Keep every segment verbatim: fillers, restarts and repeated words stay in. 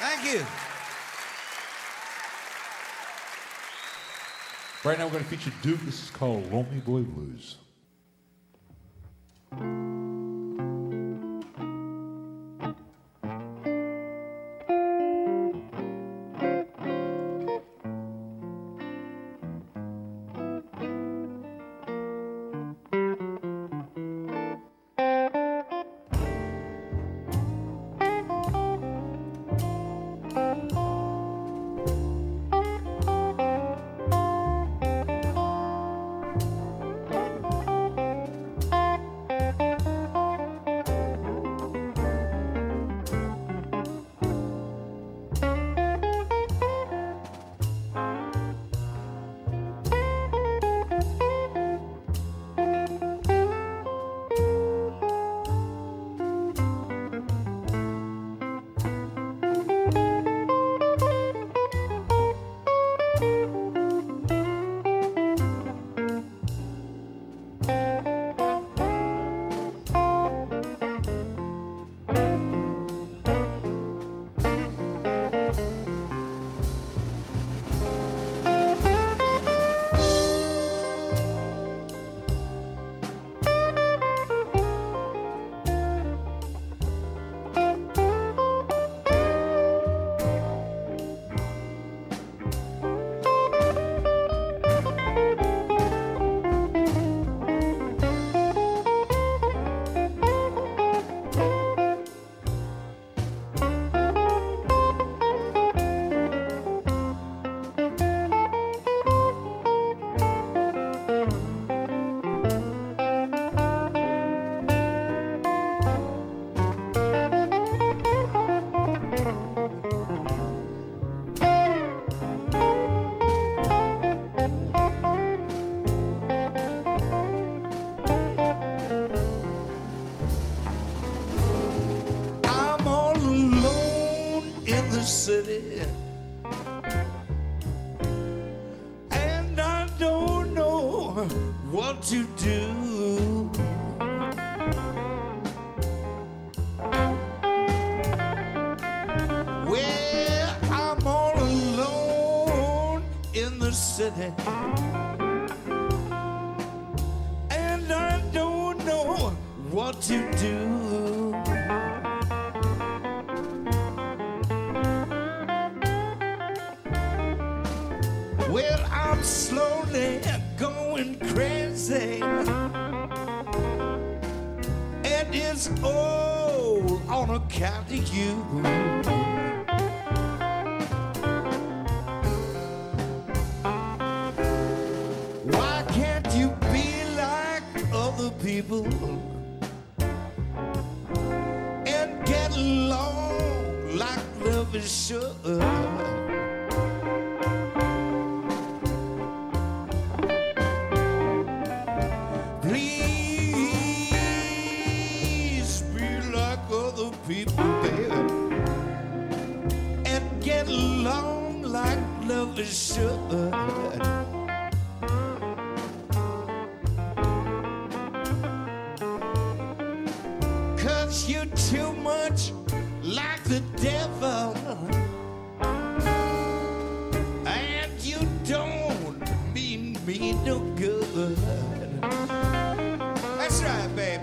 Thank you. Right now we're going to feature Duke. This is called Lonely Boy Blues. City, and I don't know what to do. Well, I'm all alone in the city, and I don't know what to do. Well, I'm slowly going crazy, and it's all on account of you. Why can't you be like other people and get along like lovers should? People, baby, and get along like lovers should. Cause you're too much like the devil, and you don't mean me no good. That's right, baby.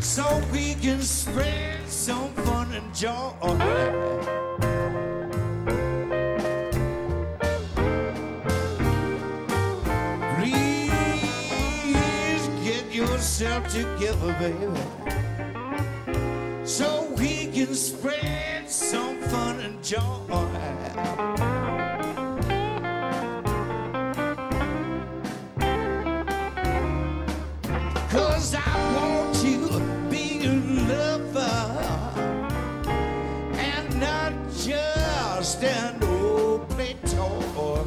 so we can spread some fun and joy. Please get yourself together, baby, so we can spread some fun and joy. Cause I want you to be a lover and not just an old play toy.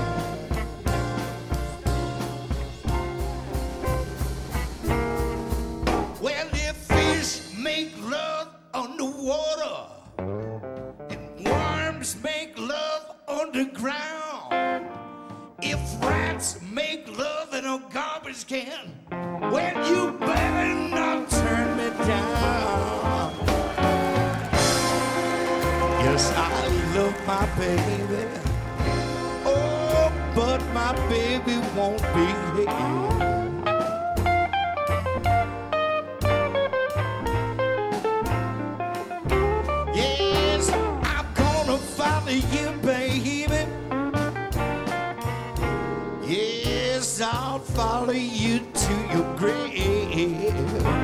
Well, if fish make love underwater and worms make love underground, if rats make love in a garbage can, well, you better not turn me down. Yes, I love my baby. Oh, but my baby won't be here. Yes, I'm gonna follow you, baby. Yes, I'll follow you to your grave.